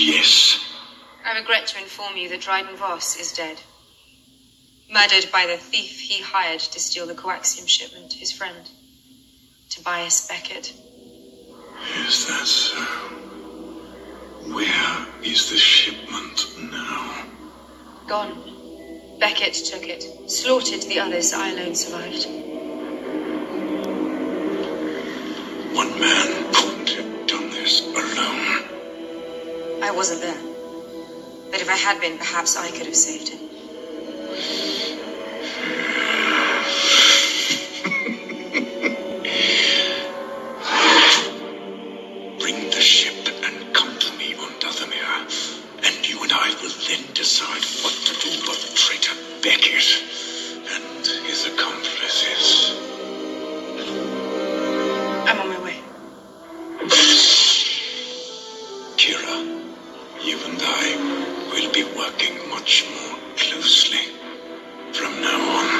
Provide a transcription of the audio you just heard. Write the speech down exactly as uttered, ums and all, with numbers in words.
Yes. I regret to inform you that Dryden Voss is dead. Murdered by the thief he hired to steal the coaxium shipment, his friend, Tobias Beckett. Is that so? Where is the shipment now? Gone. Beckett took it, slaughtered the others. I alone survived. One man couldn't have done this alone. I wasn't there. But if I had been, perhaps I could have saved him. Bring the ship and come to me on Dathomir, and you and I will then decide what to do about the traitor Beckett and his accomplices. I'm on my way. Kira, you and I will be working much more closely from now on.